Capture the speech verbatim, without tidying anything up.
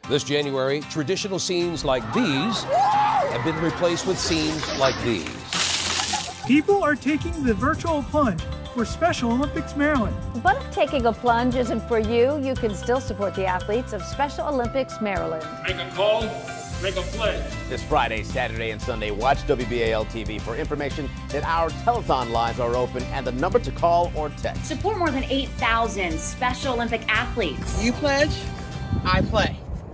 This January, traditional scenes like these have been replaced with scenes like these. People are taking the virtual plunge for Special Olympics Maryland. But if taking a plunge isn't for you, you can still support the athletes of Special Olympics Maryland. Make a call, make a play. This Friday, Saturday, and Sunday, watch W B A L T V for information that our telethon lines are open and the number to call or text. Support more than eight thousand Special Olympic athletes. You pledge, I play.